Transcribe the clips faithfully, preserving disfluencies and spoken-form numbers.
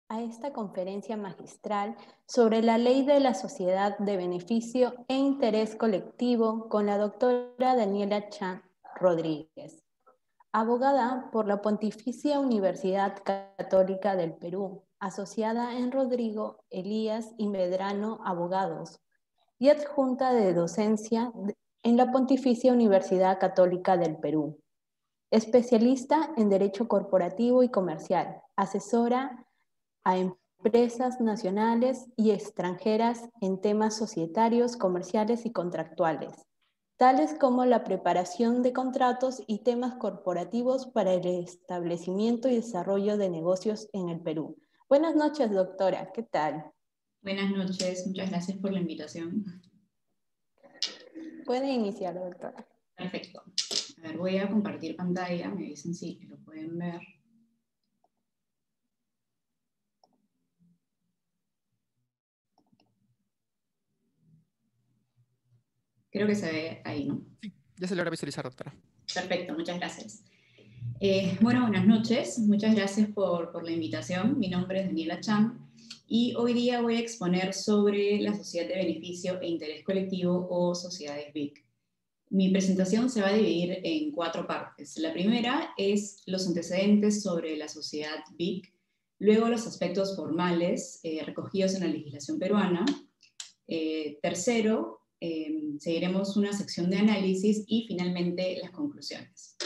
a esta conferencia magistral sobre la Ley de la Sociedad de Beneficio e Interés Colectivo con la doctora Daniela Chan Rodríguez, abogada por la Pontificia Universidad Católica del Perú, asociada en Rodrigo Elías y Medrano Abogados y adjunta de docencia en la Pontificia Universidad Católica del Perú. Especialista en Derecho Corporativo y Comercial, asesora a empresas nacionales y extranjeras en temas societarios, comerciales y contractuales, tales como la preparación de contratos y temas corporativos para el establecimiento y desarrollo de negocios en el Perú. Buenas noches, doctora. ¿Qué tal? Buenas noches. Muchas gracias por la invitación. Puede iniciar, doctora. Perfecto. A ver, voy a compartir pantalla. Me dicen si lo pueden ver. Creo que se ve ahí, ¿no? Sí, ya se logra visualizar, doctora. Perfecto, muchas gracias. Eh, bueno, buenas noches. Muchas gracias por, por la invitación. Mi nombre es Daniela Chan y hoy día voy a exponer sobre la sociedad de beneficio e interés colectivo o sociedades B I C. Mi presentación se va a dividir en cuatro partes. La primera es los antecedentes sobre la sociedad B I C, luego los aspectos formales eh, recogidos en la legislación peruana. Eh, tercero, eh, seguiremos una sección de análisis y finalmente las conclusiones.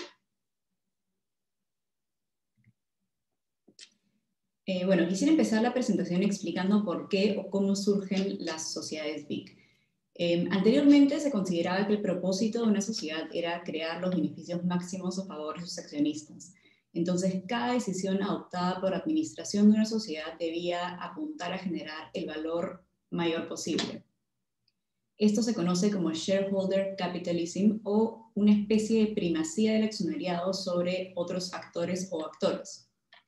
Eh, bueno, quisiera empezar la presentación explicando por qué o cómo surgen las sociedades B I C. Eh, anteriormente se consideraba que el propósito de una sociedad era crear los beneficios máximos a favor de sus accionistas. Entonces, cada decisión adoptada por la administración de una sociedad debía apuntar a generar el valor mayor posible. Esto se conoce como shareholder capitalism o una especie de primacía del accionariado sobre otros actores o actores.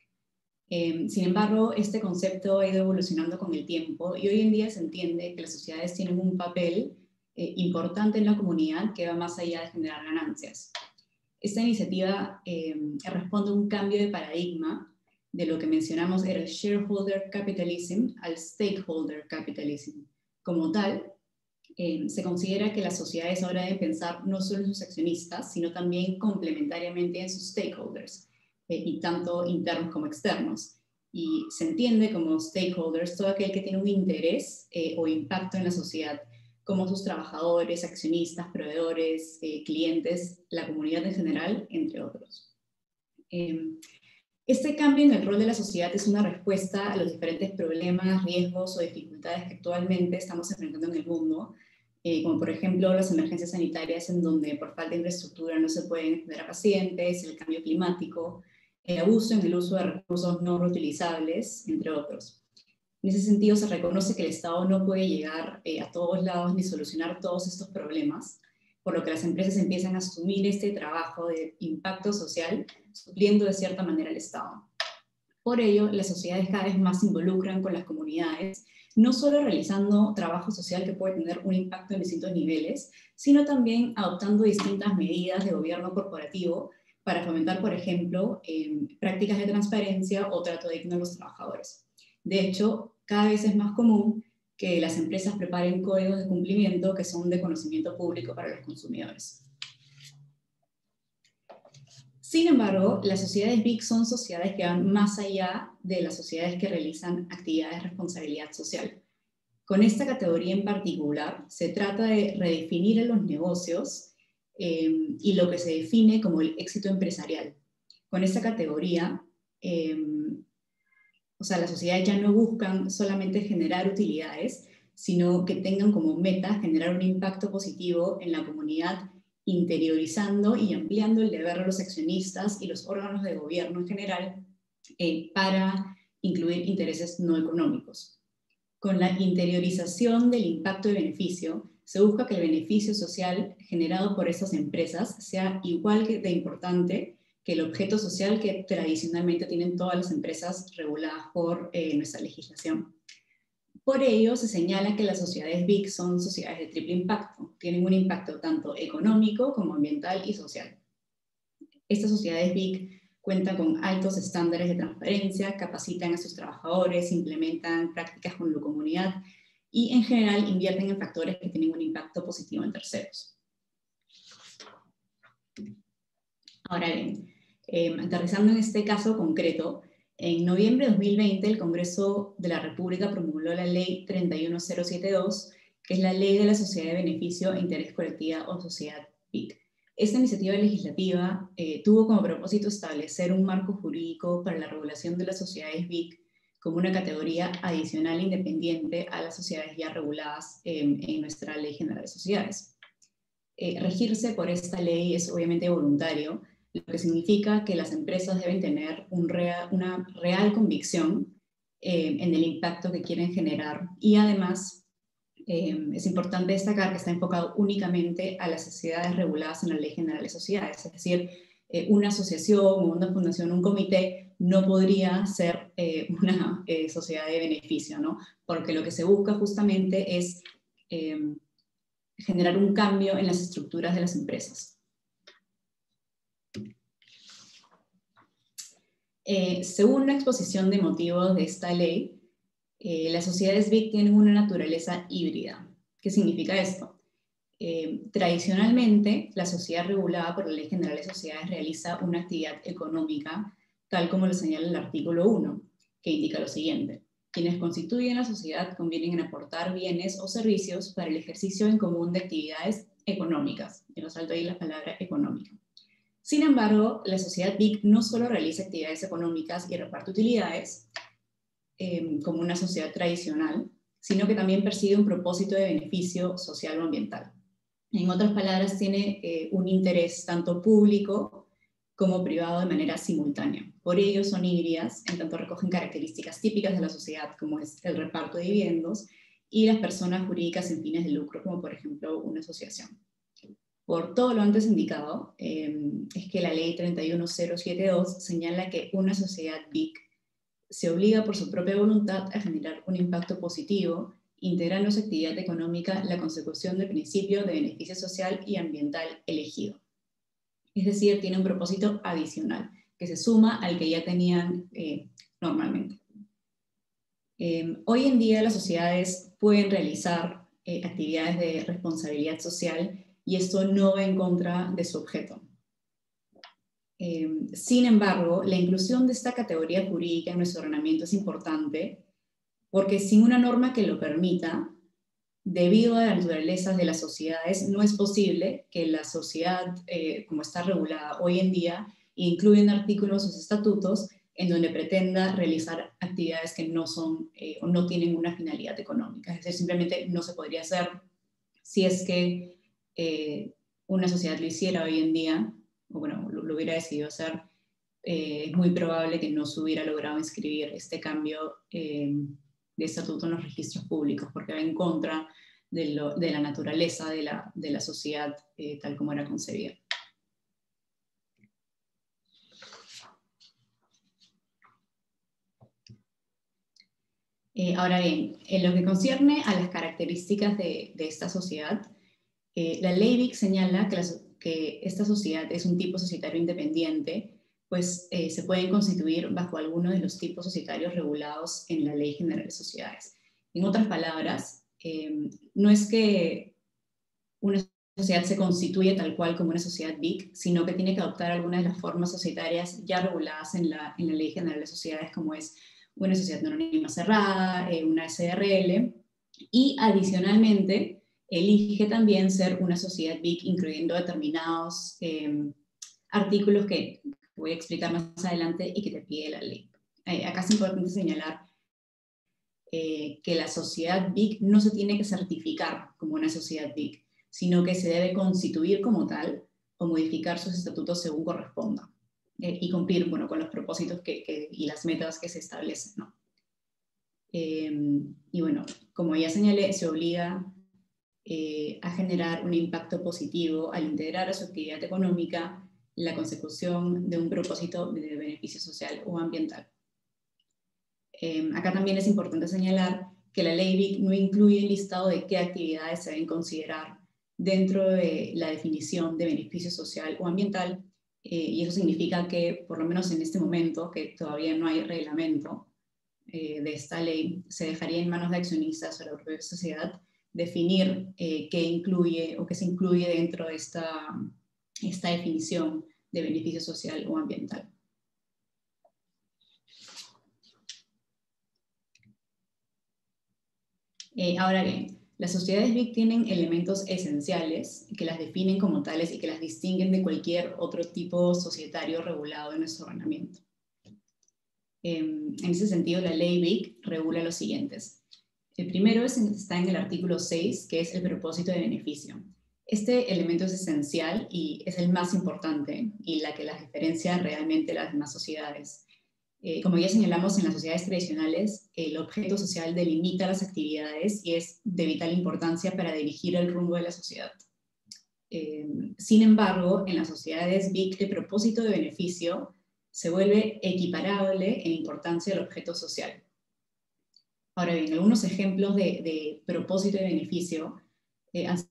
Eh, sin embargo, este concepto ha ido evolucionando con el tiempo y hoy en día se entiende que las sociedades tienen un papel eh, importante en la comunidad que va más allá de generar ganancias. Esta iniciativa eh, responde a un cambio de paradigma de lo que mencionamos era el shareholder capitalism al stakeholder capitalism. Como tal, eh, se considera que las sociedades ahora deben pensar no solo en sus accionistas, sino también complementariamente en sus stakeholders, y tanto internos como externos. Y se entiende como stakeholders todo aquel que tiene un interés eh, o impacto en la sociedad, como sus trabajadores, accionistas, proveedores, eh, clientes, la comunidad en general, entre otros. Eh, este cambio en el rol de la sociedad es una respuesta a los diferentes problemas, riesgos o dificultades que actualmente estamos enfrentando en el mundo, eh, como por ejemplo las emergencias sanitarias en donde por falta de infraestructura no se pueden atender a pacientes, el cambio climático, el abuso en el uso de recursos no reutilizables, entre otros. En ese sentido, se reconoce que el Estado no puede llegar eh, a todos lados ni solucionar todos estos problemas, por lo que las empresas empiezan a asumir este trabajo de impacto social, supliendo de cierta manera al Estado. Por ello, las sociedades cada vez más se involucran con las comunidades, no solo realizando trabajo social que puede tener un impacto en distintos niveles, sino también adoptando distintas medidas de gobierno corporativo para fomentar, por ejemplo, eh, prácticas de transparencia o trato digno a los trabajadores. De hecho, cada vez es más común que las empresas preparen códigos de cumplimiento que son de conocimiento público para los consumidores. Sin embargo, las sociedades B I C son sociedades que van más allá de las sociedades que realizan actividades de responsabilidad social. Con esta categoría en particular, se trata de redefinir en los negocios Eh, y lo que se define como el éxito empresarial. Con esta categoría, eh, o sea, las sociedades ya no buscan solamente generar utilidades, sino que tengan como meta generar un impacto positivo en la comunidad, interiorizando y ampliando el deber de los accionistas y los órganos de gobierno en general eh, para incluir intereses no económicos. Con la interiorización del impacto de beneficio, se busca que el beneficio social generado por esas empresas sea igual de importante que el objeto social que tradicionalmente tienen todas las empresas reguladas por eh, nuestra legislación. Por ello, se señala que las sociedades B I C son sociedades de triple impacto, tienen un impacto tanto económico como ambiental y social. Estas sociedades B I C cuentan con altos estándares de transparencia, capacitan a sus trabajadores, implementan prácticas con la comunidad y en general invierten en factores que tienen un impacto positivo en terceros. Ahora bien, eh, aterrizando en este caso concreto, en noviembre de dos mil veinte el Congreso de la República promulgó la Ley treinta y uno mil setenta y dos, que es la Ley de la Sociedad de Beneficio e Interés Colectiva o Sociedad B I C. Esta iniciativa legislativa eh, tuvo como propósito establecer un marco jurídico para la regulación de las sociedades B I C como una categoría adicional e independiente a las sociedades ya reguladas eh, en nuestra Ley General de Sociedades. Eh, regirse por esta ley es obviamente voluntario, lo que significa que las empresas deben tener un real, una real convicción eh, en el impacto que quieren generar y además eh, es importante destacar que está enfocado únicamente a las sociedades reguladas en la Ley General de Sociedades, es decir, eh, una asociación, una fundación, un comité no podría ser eh, una eh, sociedad de beneficio, ¿no? Porque lo que se busca justamente es eh, generar un cambio en las estructuras de las empresas. Eh, según la exposición de motivos de esta ley, eh, las sociedades B I C tienen una naturaleza híbrida. ¿Qué significa esto? Eh, tradicionalmente, la sociedad regulada por la Ley General de Sociedades realiza una actividad económica, tal como lo señala el artículo uno, que indica lo siguiente. Quienes constituyen la sociedad convienen en aportar bienes o servicios para el ejercicio en común de actividades económicas. Y nos salto ahí la palabra económica. Sin embargo, la sociedad B I C no solo realiza actividades económicas y reparte utilidades, eh, como una sociedad tradicional, sino que también persigue un propósito de beneficio social o ambiental. En otras palabras, tiene eh, un interés tanto público como privado de manera simultánea. Por ello son híbridas, en tanto recogen características típicas de la sociedad, como es el reparto de dividendos, y las personas jurídicas sin fines de lucro, como por ejemplo una asociación. Por todo lo antes indicado, eh, es que la Ley treinta y uno mil setenta y dos señala que una sociedad B I C se obliga por su propia voluntad a generar un impacto positivo, integrando en su actividad económica la consecución del principio de beneficio social y ambiental elegido. Es decir, tiene un propósito adicional, que se suma al que ya tenían eh, normalmente. Eh, hoy en día las sociedades pueden realizar eh, actividades de responsabilidad social y esto no va en contra de su objeto. Eh, sin embargo, la inclusión de esta categoría jurídica en nuestro ordenamiento es importante porque sin una norma que lo permita, debido a las naturalezas de las sociedades, no es posible que la sociedad, eh, como está regulada hoy en día, incluya un artículo en sus estatutos en donde pretenda realizar actividades que no son eh, o no tienen una finalidad económica. Es decir, simplemente no se podría hacer. Si es que eh, una sociedad lo hiciera hoy en día, o bueno, lo, lo hubiera decidido hacer, eh, es muy probable que no se hubiera logrado inscribir este cambio eh, de estatuto en los registros públicos, porque va en contra de, lo, de la naturaleza de la, de la sociedad eh, tal como era concebida. Eh, ahora bien, en lo que concierne a las características de, de esta sociedad, eh, la ley B I C señala que, la, que esta sociedad es un tipo societario independiente, pues eh, se pueden constituir bajo alguno de los tipos societarios regulados en la Ley General de Sociedades. En otras palabras, eh, no es que una sociedad se constituye tal cual como una sociedad B I C, sino que tiene que adoptar algunas de las formas societarias ya reguladas en la, en la Ley General de Sociedades, como es una sociedad anónima cerrada, eh, una S R L, y adicionalmente elige también ser una sociedad B I C incluyendo determinados eh, artículos que voy a explicar más adelante y que te pide la ley. Eh, acá es importante señalar eh, que la sociedad B I C no se tiene que certificar como una sociedad B I C, sino que se debe constituir como tal o modificar sus estatutos según corresponda eh, y cumplir bueno, con los propósitos que, que, y las metas que se establecen, ¿no? Eh, y bueno, como ya señalé, se obliga eh, a generar un impacto positivo al integrar a su actividad económica la consecución de un propósito de beneficio social o ambiental. Eh, acá también es importante señalar que la ley B I C no incluye el listado de qué actividades se deben considerar dentro de la definición de beneficio social o ambiental, eh, y eso significa que, por lo menos en este momento, que todavía no hay reglamento eh, de esta ley, se dejaría en manos de accionistas o la propia sociedad definir eh, qué incluye o qué se incluye dentro de esta, esta definición de beneficio social o ambiental. Eh, ahora bien, las sociedades B I C tienen elementos esenciales que las definen como tales y que las distinguen de cualquier otro tipo societario regulado en nuestro ordenamiento. Eh, en ese sentido, la ley B I C regula los siguientes. El primero es, está en el artículo seis, que es el propósito de beneficio. Este elemento es esencial y es el más importante y la que las diferencia realmente de las demás sociedades. Eh, como ya señalamos, en las sociedades tradicionales, el objeto social delimita las actividades y es de vital importancia para dirigir el rumbo de la sociedad. Eh, sin embargo, en las sociedades B I C, el propósito de beneficio se vuelve equiparable en importancia al objeto social. Ahora bien, algunos ejemplos de, de propósito de beneficio eh, han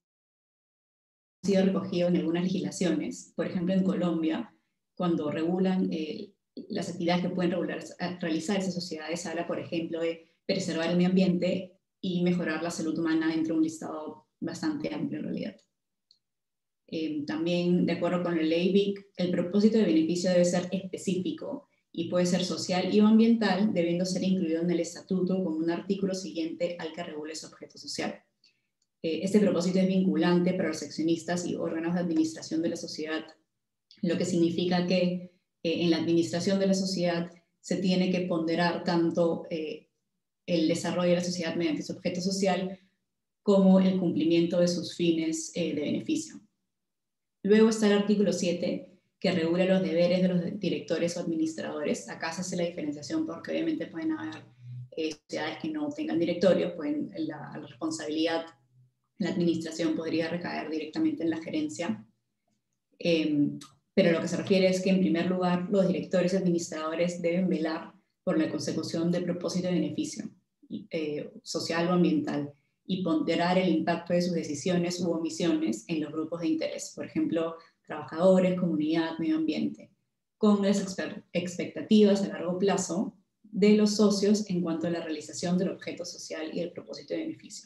sido recogidos en algunas legislaciones. Por ejemplo, en Colombia, cuando regulan eh, las actividades que pueden regular, realizar esas sociedades, se habla, por ejemplo, de preservar el medio ambiente y mejorar la salud humana dentro de un listado bastante amplio en realidad. Eh, también, de acuerdo con la ley B I C, el propósito de beneficio debe ser específico y puede ser social y o ambiental, debiendo ser incluido en el estatuto como un artículo siguiente al que regule su objeto social. Eh, este propósito es vinculante para los accionistas y órganos de administración de la sociedad, lo que significa que eh, en la administración de la sociedad se tiene que ponderar tanto eh, el desarrollo de la sociedad mediante su objeto social como el cumplimiento de sus fines eh, de beneficio. Luego está el artículo siete, que regula los deberes de los directores o administradores. Acá se hace la diferenciación porque obviamente pueden haber eh, sociedades que no tengan directorios, pueden, la, la responsabilidad en la administración podría recaer directamente en la gerencia. Eh, pero lo que se refiere es que, en primer lugar, los directores y administradores deben velar por la consecución del propósito de beneficio eh, social o ambiental y ponderar el impacto de sus decisiones u omisiones en los grupos de interés, por ejemplo, trabajadores, comunidad, medio ambiente, con las expectativas a largo plazo de los socios en cuanto a la realización del objeto social y el propósito de beneficio.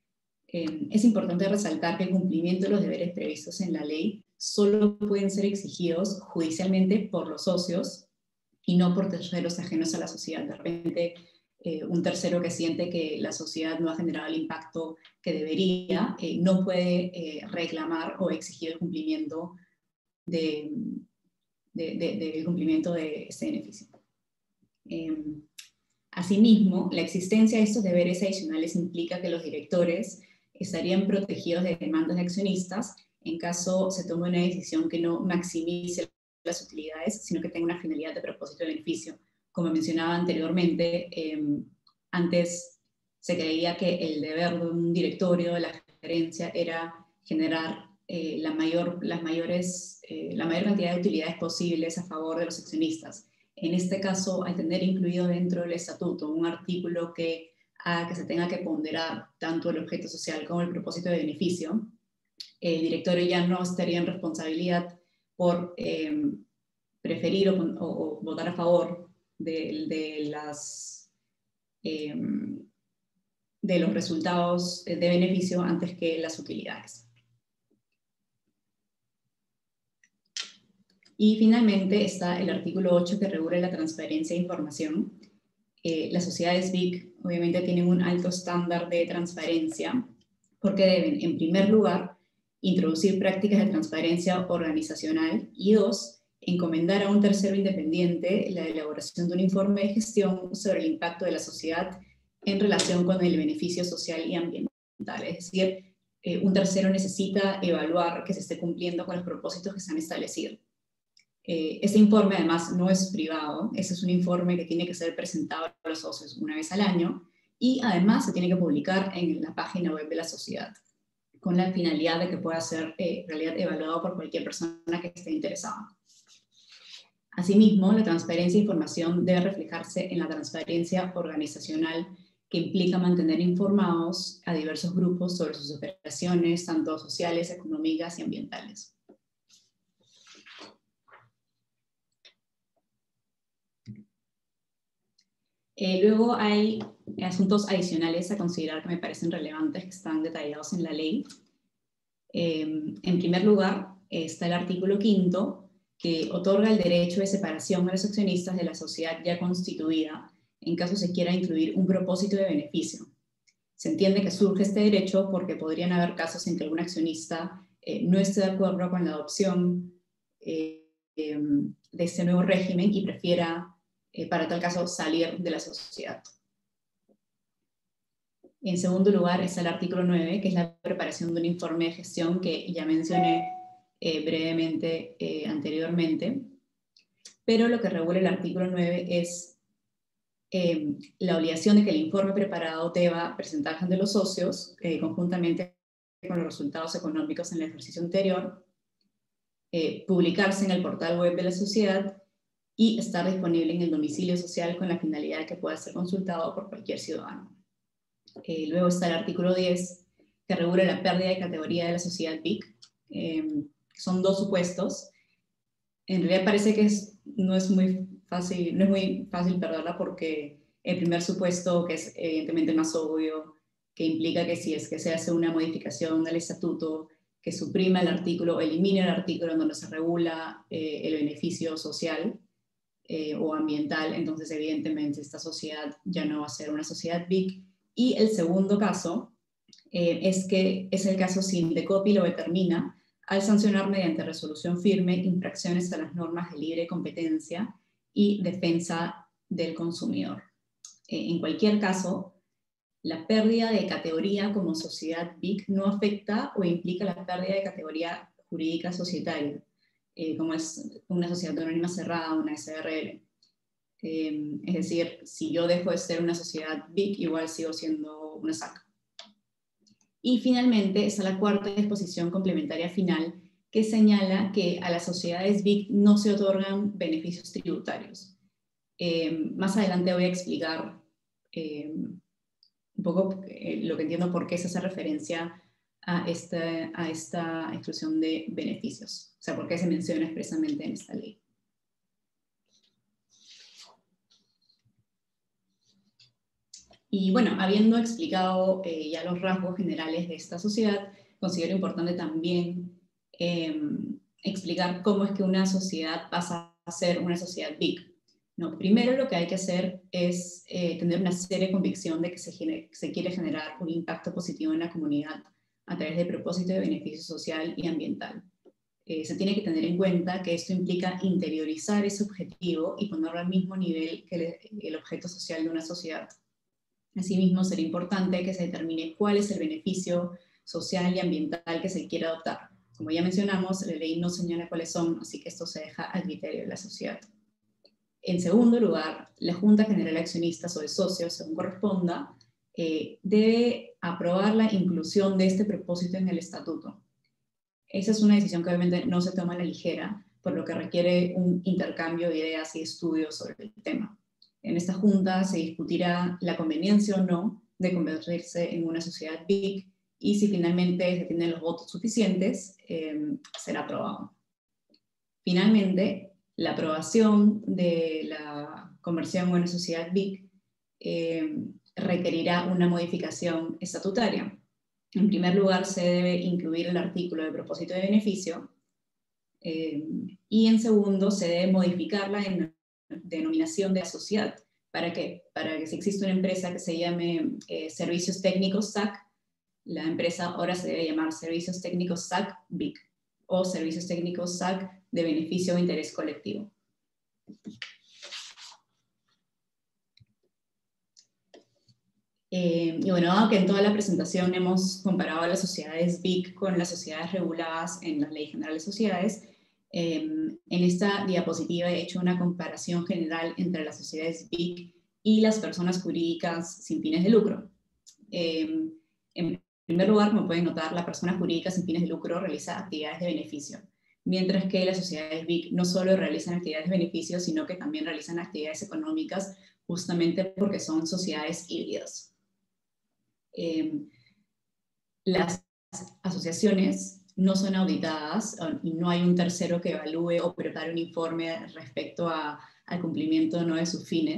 Eh, es importante resaltar que el cumplimiento de los deberes previstos en la ley solo pueden ser exigidos judicialmente por los socios y no por terceros ajenos a la sociedad. De repente, eh, un tercero que siente que la sociedad no ha generado el impacto que debería, eh, no puede eh, reclamar o exigir el cumplimiento de, de, de, de, el cumplimiento de este beneficio. Eh, asimismo, la existencia de estos deberes adicionales implica que los directores estarían protegidos de demandas de accionistas en caso se tome una decisión que no maximice las utilidades, sino que tenga una finalidad de propósito de beneficio. Como mencionaba anteriormente, eh, antes se creía que el deber de un directorio, de la gerencia, era generar eh, la, mayor, las mayores, eh, la mayor cantidad de utilidades posibles a favor de los accionistas. En este caso, al tener incluido dentro del estatuto un artículo que haga que se tenga que ponderar tanto el objeto social como el propósito de beneficio, el directorio ya no estaría en responsabilidad por eh, preferir o, o, o votar a favor de, de, las, eh, de los resultados de beneficio antes que las utilidades. Y finalmente está el artículo ocho, que regula la transparencia de información. Eh, las sociedades B I C obviamente tienen un alto estándar de transparencia porque deben, en primer lugar, introducir prácticas de transparencia organizacional y dos, encomendar a un tercero independiente la elaboración de un informe de gestión sobre el impacto de la sociedad en relación con el beneficio social y ambiental. Es decir, eh, un tercero necesita evaluar que se esté cumpliendo con los propósitos que se han establecido. Eh, este informe además no es privado, ese es un informe que tiene que ser presentado a los socios una vez al año y además se tiene que publicar en la página web de la sociedad, con la finalidad de que pueda ser eh, en realidad evaluado por cualquier persona que esté interesada. Asimismo, la transparencia de información debe reflejarse en la transparencia organizacional, que implica mantener informados a diversos grupos sobre sus operaciones, tanto sociales, económicas y ambientales. Eh, luego hay asuntos adicionales a considerar que me parecen relevantes, que están detallados en la ley. Eh, en primer lugar, está el artículo quinto, que otorga el derecho de separación a los accionistas de la sociedad ya constituida, en caso se quiera incluir un propósito de beneficio. Se entiende que surge este derecho porque podrían haber casos en que algún accionista eh, no esté de acuerdo con la adopción eh, eh, de este nuevo régimen y prefiera, eh, para tal caso, salir de la sociedad. En segundo lugar está el artículo nueve, que es la preparación de un informe de gestión que ya mencioné eh, brevemente eh, anteriormente. Pero lo que regula el artículo nueve es eh, la obligación de que el informe preparado deba presentarse ante los socios eh, conjuntamente con los resultados económicos en el ejercicio anterior, eh, publicarse en el portal web de la sociedad y estar disponible en el domicilio social con la finalidad de que pueda ser consultado por cualquier ciudadano. Eh, luego está el artículo diez, que regula la pérdida de categoría de la sociedad B I C. Eh, son dos supuestos. En realidad parece que es, no, es muy fácil, no es muy fácil perderla porque el primer supuesto, que es evidentemente más obvio, que implica que si es que se hace una modificación del estatuto que suprima el artículo o elimine el artículo en donde se regula eh, el beneficio social eh, o ambiental, entonces evidentemente esta sociedad ya no va a ser una sociedad B I C. Y el segundo caso eh, es que es el caso si Indecopi lo determina al sancionar mediante resolución firme infracciones a las normas de libre competencia y defensa del consumidor. Eh, en cualquier caso, la pérdida de categoría como sociedad B I C no afecta o implica la pérdida de categoría jurídica societaria, eh, como es una sociedad anónima cerrada, una S R L. Eh, es decir, si yo dejo de ser una sociedad B I C, igual sigo siendo una S A C. Y finalmente está la cuarta disposición complementaria final, que señala que a las sociedades B I C no se otorgan beneficios tributarios. Eh, más adelante voy a explicar eh, un poco eh, lo que entiendo por qué se hace referencia a esta, a esta exclusión de beneficios, o sea, por qué se menciona expresamente en esta ley. Y bueno, habiendo explicado eh, ya los rasgos generales de esta sociedad, considero importante también eh, explicar cómo es que una sociedad pasa a ser una sociedad B I C. No, primero lo que hay que hacer es eh, tener una seria convicción de que se, genere, se quiere generar un impacto positivo en la comunidad a través del propósito de beneficio social y ambiental. Eh, se tiene que tener en cuenta que esto implica interiorizar ese objetivo y ponerlo al mismo nivel que el, el objeto social de una sociedad. Asimismo, será importante que se determine cuál es el beneficio social y ambiental que se quiere adoptar. Como ya mencionamos, la ley no señala cuáles son, así que esto se deja al criterio de la sociedad. En segundo lugar, la Junta General de Accionistas o de Socios, según corresponda, eh, debe aprobar la inclusión de este propósito en el estatuto. Esa es una decisión que obviamente no se toma a la ligera, por lo que requiere un intercambio de ideas y estudios sobre el tema. En esta junta se discutirá la conveniencia o no de convertirse en una sociedad B I C y si finalmente se tienen los votos suficientes, eh, será aprobado. Finalmente, la aprobación de la conversión en una sociedad B I C eh, requerirá una modificación estatutaria. En primer lugar, se debe incluir el artículo de propósito de beneficio eh, y en segundo, se debe modificar la denominación de la sociedad. ¿Para qué? Para que si existe una empresa que se llame eh, Servicios Técnicos S A C, la empresa ahora se debe llamar Servicios Técnicos S A C B I C o Servicios Técnicos S A C de Beneficio o Interés Colectivo. Eh, y bueno, dado que en toda la presentación hemos comparado a las sociedades B I C con las sociedades reguladas en la Ley General de Sociedades, eh, en esta diapositiva he hecho una comparación general entre las sociedades B I C y las personas jurídicas sin fines de lucro. Eh, en primer lugar, como pueden notar, la persona jurídica sin fines de lucro realiza actividades de beneficio, mientras que las sociedades B I C no solo realizan actividades de beneficio, sino que también realizan actividades económicas justamente porque son sociedades híbridas. Eh, las asociaciones no son auditadas y no hay un tercero que evalúe o prepare un informe respecto a, al cumplimiento no de sus fines.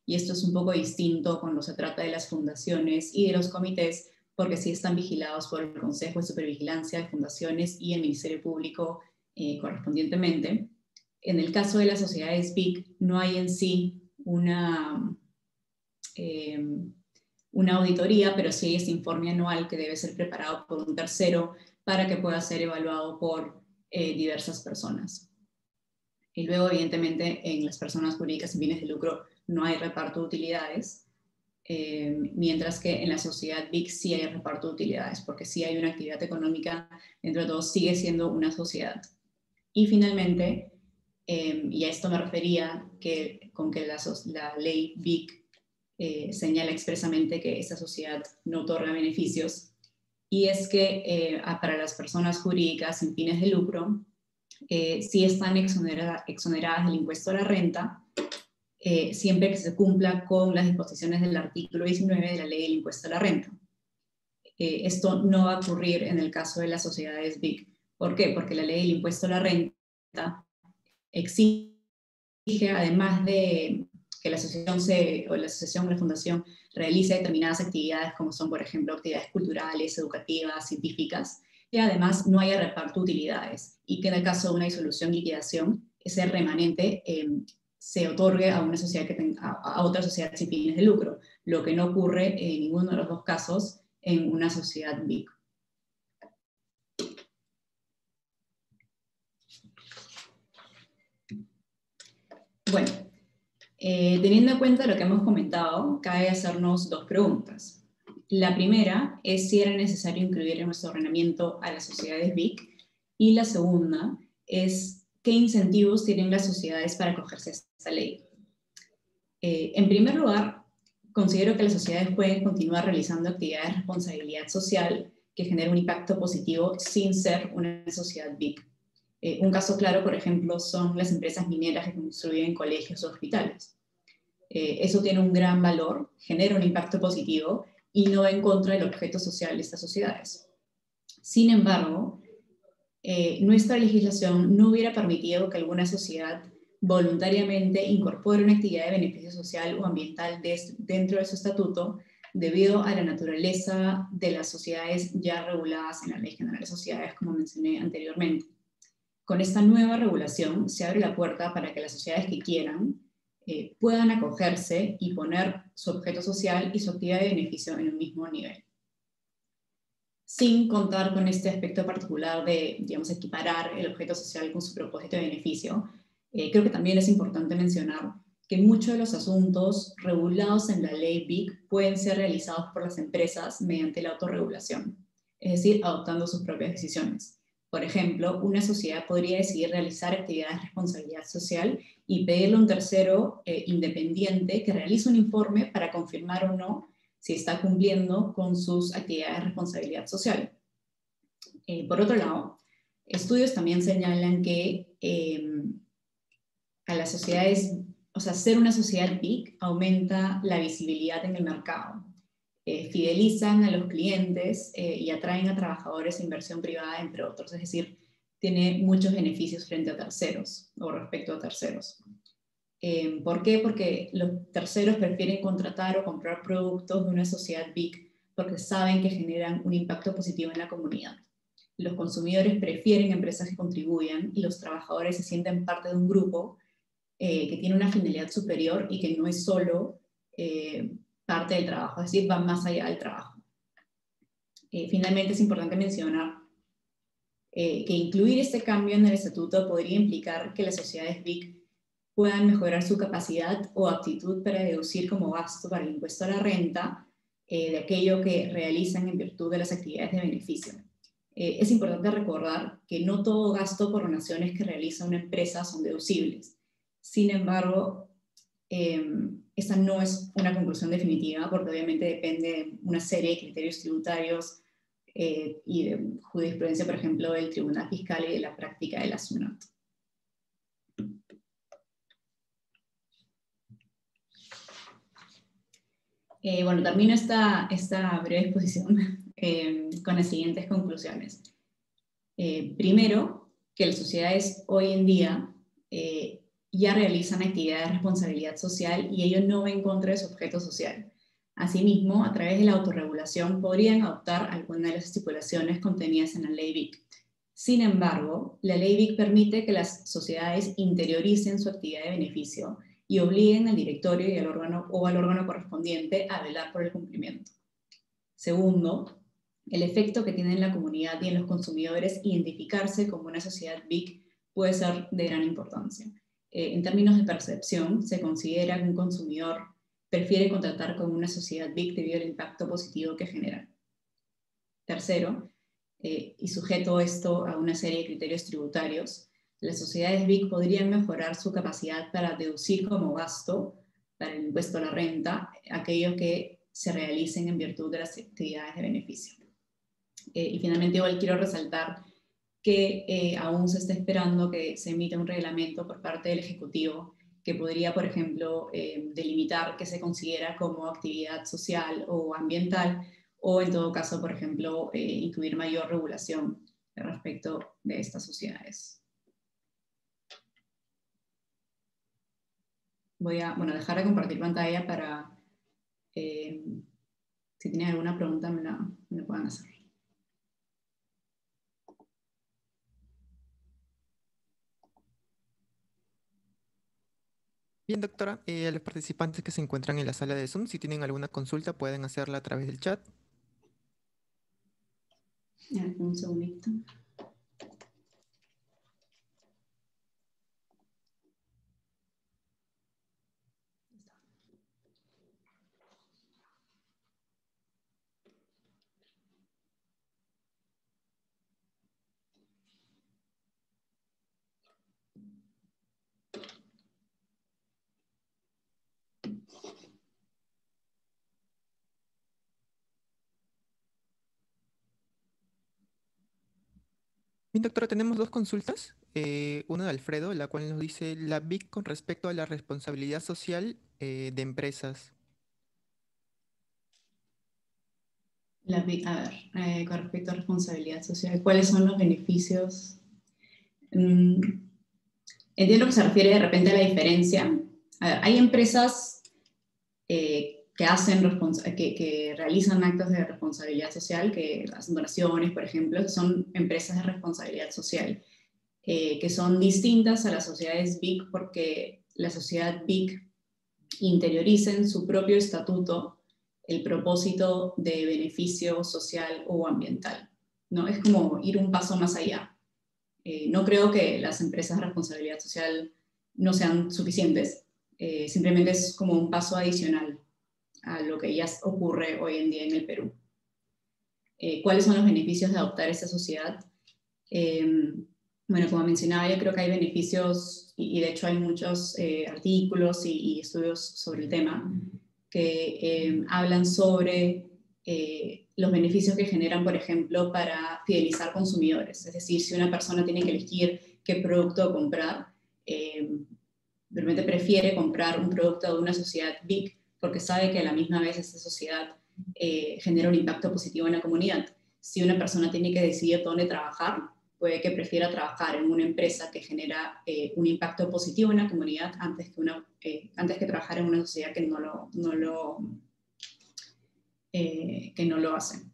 y esto es un poco distinto cuando se trata de las fundaciones y de los comités, porque sí están vigilados por el Consejo de Supervigilancia de Fundaciones y el Ministerio Público eh, correspondientemente. En el caso de las sociedades B I C, no hay en sí una, eh, una auditoría, pero sí hay este informe anual que debe ser preparado por un tercero para que pueda ser evaluado por eh, diversas personas. Y luego, evidentemente, en las personas jurídicas sin fines de lucro no hay reparto de utilidades, eh, mientras que en la sociedad B I C sí hay reparto de utilidades, porque sí hay una actividad económica, dentro de todo sigue siendo una sociedad. Y finalmente, eh, y a esto me refería que, con que la, la ley B I C eh, señala expresamente que esta sociedad no otorga beneficios, y es que eh, para las personas jurídicas sin fines de lucro, eh, sí están exonera, exoneradas del impuesto a la renta, eh, siempre que se cumpla con las disposiciones del artículo diecinueve de la ley del impuesto a la renta. Eh, esto no va a ocurrir en el caso de las sociedades B I C. ¿Por qué? Porque la ley del impuesto a la renta exige, además de que la asociación, se, o la asociación o la fundación realice determinadas actividades, como son, por ejemplo, actividades culturales, educativas, científicas, y además no haya reparto de utilidades, y que en el caso de una disolución y liquidación, ese remanente eh, se otorgue a una sociedad que tenga, a, a otra sociedad sin fines de lucro, lo que no ocurre en ninguno de los dos casos en una sociedad B I C. Bueno, eh, teniendo en cuenta lo que hemos comentado, cabe hacernos dos preguntas. La primera es si era necesario incluir en nuestro ordenamiento a las sociedades B I C, y la segunda es qué incentivos tienen las sociedades para acogerse a esta ley. Eh, en primer lugar, considero que las sociedades pueden continuar realizando actividades de responsabilidad social que generen un impacto positivo sin ser una sociedad B I C. Eh, un caso claro, por ejemplo, son las empresas mineras que construyen colegios o hospitales. Eh, eso tiene un gran valor, genera un impacto positivo y no va en contra del objeto social de estas sociedades. Sin embargo, eh, nuestra legislación no hubiera permitido que alguna sociedad voluntariamente incorpore una actividad de beneficio social o ambiental de, dentro de su estatuto, debido a la naturaleza de las sociedades ya reguladas en la Ley General de Sociedades, como mencioné anteriormente. Con esta nueva regulación se abre la puerta para que las sociedades que quieran eh, puedan acogerse y poner su objeto social y su actividad de beneficio en un mismo nivel, sin contar con este aspecto particular de, digamos, equiparar el objeto social con su propósito de beneficio. Eh, creo que también es importante mencionar que muchos de los asuntos regulados en la ley B I C pueden ser realizados por las empresas mediante la autorregulación, es decir, adoptando sus propias decisiones. Por ejemplo, una sociedad podría decidir realizar actividades de responsabilidad social y pedirle a un tercero eh, independiente que realice un informe para confirmar o no si está cumpliendo con sus actividades de responsabilidad social. Eh, por otro lado, estudios también señalan que eh, a las sociedades, o sea, ser una sociedad B I C aumenta la visibilidad en el mercado. Eh, fidelizan a los clientes eh, y atraen a trabajadores e inversión privada, entre otros. Es decir, tiene muchos beneficios frente a terceros o respecto a terceros. Eh, ¿Por qué? Porque los terceros prefieren contratar o comprar productos de una sociedad B I C porque saben que generan un impacto positivo en la comunidad. Los consumidores prefieren empresas que contribuyan y los trabajadores se sienten parte de un grupo eh, que tiene una finalidad superior y que no es solo eh, parte del trabajo, es decir, va más allá del trabajo. Eh, finalmente, es importante mencionar eh, que incluir este cambio en el estatuto podría implicar que las sociedades B I C puedan mejorar su capacidad o aptitud para deducir como gasto para el impuesto a la renta eh, de aquello que realizan en virtud de las actividades de beneficio. Eh, es importante recordar que no todo gasto por donaciones que realiza una empresa son deducibles. Sin embargo, eh, esta no es una conclusión definitiva, porque obviamente depende de una serie de criterios tributarios eh, y de jurisprudencia, por ejemplo, del Tribunal Fiscal y de la práctica de la SUNAT. Eh, bueno, termino esta, esta breve exposición eh, con las siguientes conclusiones. Eh, primero, que las sociedades hoy en día eh, ya realizan actividades de responsabilidad social y ello no va en contra de su objeto social. Asimismo, a través de la autorregulación podrían adoptar algunas de las estipulaciones contenidas en la Ley B I C. Sin embargo, la Ley B I C permite que las sociedades interioricen su actividad de beneficio y obliguen al directorio y al órgano, o al órgano correspondiente a velar por el cumplimiento. Segundo, el efecto que tiene en la comunidad y en los consumidores identificarse como una sociedad B I C puede ser de gran importancia. Eh, en términos de percepción, se considera que un consumidor prefiere contratar con una sociedad B I C debido al impacto positivo que genera. Tercero, eh, y sujeto esto a una serie de criterios tributarios, las sociedades B I C podrían mejorar su capacidad para deducir como gasto para el impuesto a la renta aquello que se realicen en virtud de las actividades de beneficio. Eh, y finalmente igual quiero resaltar que eh, aún se está esperando que se emita un reglamento por parte del Ejecutivo que podría, por ejemplo, eh, delimitar qué se considera como actividad social o ambiental, o en todo caso, por ejemplo, eh, incluir mayor regulación respecto de estas sociedades. Voy a bueno, dejar de compartir pantalla para, eh, si tienen alguna pregunta, me la, me la puedan hacer. Bien, doctora, eh, a los participantes que se encuentran en la sala de Zoom, si tienen alguna consulta, pueden hacerla a través del chat. Ya, un segundito. Bien, doctora, tenemos dos consultas. Eh, una de Alfredo, la cual nos dice la B I C con respecto a la responsabilidad social eh, de empresas. La, a ver, eh, con respecto a responsabilidad social, ¿cuáles son los beneficios? Mm, entiendo que se refiere de repente a la diferencia. A ver, hay empresas eh, que, hacen que, que realizan actos de responsabilidad social, que hacen donaciones, por ejemplo, que son empresas de responsabilidad social, eh, que son distintas a las sociedades B I C porque la sociedad B I C interioriza en su propio estatuto el propósito de beneficio social o ambiental, ¿no? Es como ir un paso más allá. Eh, no creo que las empresas de responsabilidad social no sean suficientes, eh, simplemente es como un paso adicional a lo que ya ocurre hoy en día en el Perú. Eh, ¿Cuáles son los beneficios de adoptar esta sociedad? Eh, bueno, como mencionaba, yo creo que hay beneficios, y, y de hecho hay muchos eh, artículos y, y estudios sobre el tema, que eh, hablan sobre eh, los beneficios que generan, por ejemplo, para fidelizar consumidores. Es decir, si una persona tiene que elegir qué producto comprar, eh, realmente prefiere comprar un producto de una sociedad B I C porque sabe que a la misma vez esa sociedad eh, genera un impacto positivo en la comunidad. Si una persona tiene que decidir dónde trabajar, puede que prefiera trabajar en una empresa que genera eh, un impacto positivo en la comunidad antes que, una, eh, antes que trabajar en una sociedad que no lo, no lo, eh, que no lo hace.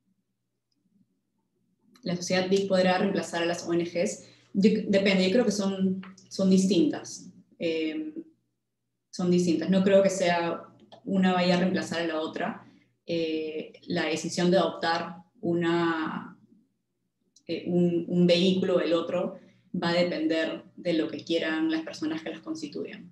La sociedad B I C podrá reemplazar a las O N Ges. Yo, depende, yo creo que son, son distintas. Eh, son distintas. No creo que sea una vaya a reemplazar a la otra. Eh, la decisión de adoptar una... Eh, un, un vehículo o el otro va a depender de lo que quieran las personas que las constituyan.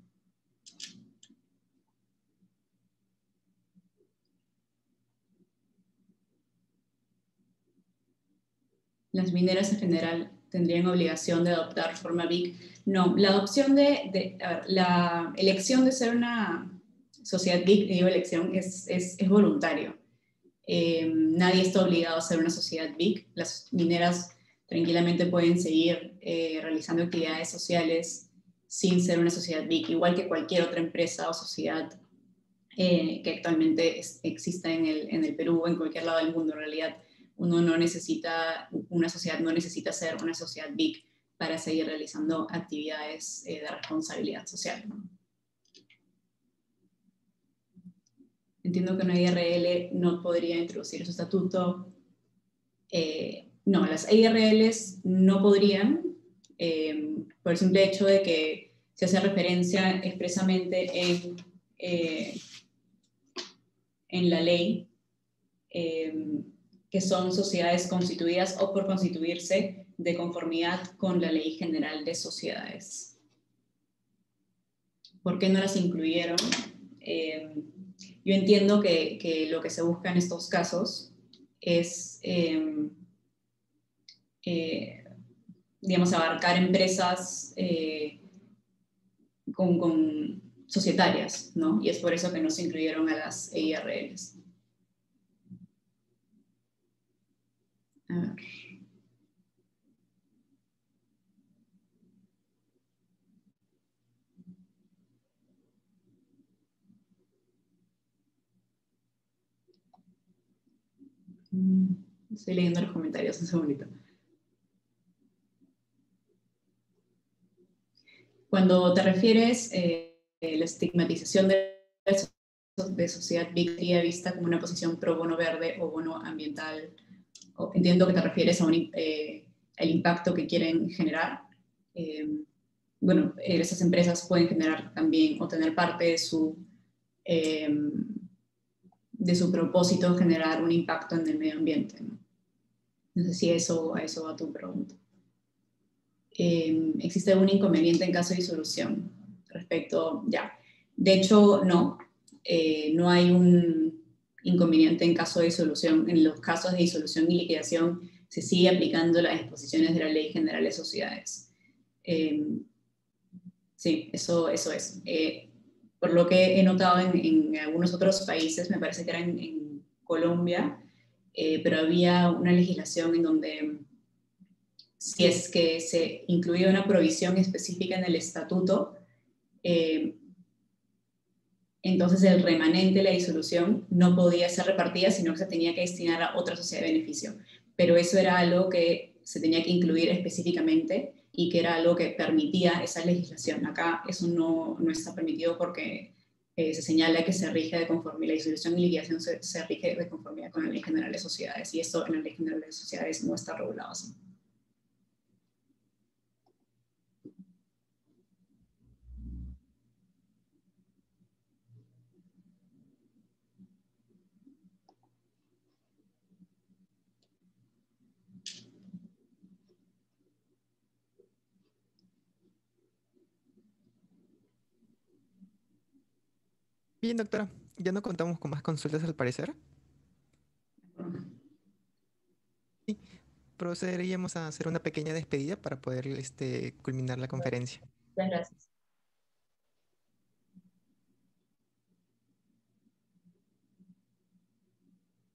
Las mineras en general tendrían obligación de adoptar forma B I C. No, la adopción de, de a ver, la elección de ser una sociedad B I C, digo elección, es, es, es voluntario. Eh, nadie está obligado a ser una sociedad B I C. Las mineras tranquilamente pueden seguir eh, realizando actividades sociales sin ser una sociedad B I C, igual que cualquier otra empresa o sociedad eh, que actualmente es, exista en el, en el Perú o en cualquier lado del mundo. En realidad, uno no necesita, una sociedad no necesita ser una sociedad B I C para seguir realizando actividades eh, de responsabilidad social, ¿no? Entiendo que una I R L no podría introducir su estatuto. Eh, no, las I R Ls no podrían, eh, por el simple hecho de que se hace referencia expresamente en, eh, en la ley, eh, que son sociedades constituidas o por constituirse de conformidad con la Ley General de Sociedades. ¿Por qué no las incluyeron? Eh, yo entiendo que, que lo que se busca en estos casos es, eh, eh, digamos, abarcar empresas eh, con, con societarias, ¿no? Y es por eso que no se incluyeron a las I R Ls. A ver. Estoy leyendo los comentarios, un segundito. Cuando te refieres eh, a la estigmatización de, de sociedad sería vista como una posición pro bono verde o bono ambiental, o, entiendo que te refieres a un, eh, el impacto que quieren generar. Eh, bueno, esas empresas pueden generar también o tener parte de su, eh, de su propósito generar un impacto en el medio ambiente, ¿no? No sé si eso, a eso va tu pregunta. Eh, ¿existe algún inconveniente en caso de disolución? Respecto, ya. De hecho, no. Eh, no hay un inconveniente en caso de disolución. En los casos de disolución y liquidación se sigue aplicando las disposiciones de la Ley General de Sociedades. Eh, sí, eso, eso es. Eh, por lo que he notado en, en algunos otros países, me parece que era en, en Colombia, eh, pero había una legislación en donde si es que se incluía una provisión específica en el estatuto, eh, entonces el remanente de la disolución no podía ser repartida, sino que se tenía que destinar a otra sociedad de beneficio. Pero eso era algo que se tenía que incluir específicamente y que era algo que permitía esa legislación. Acá eso no, no está permitido porque eh, se señala que se rige de conformidad, la disolución y liquidación se, se rige de conformidad con la Ley General de Sociedades, y esto en la Ley General de Sociedades no está regulado así. Bien, doctora, ya no contamos con más consultas al parecer. Sí, procederíamos a hacer una pequeña despedida para poder este, culminar la conferencia. Muchas gracias.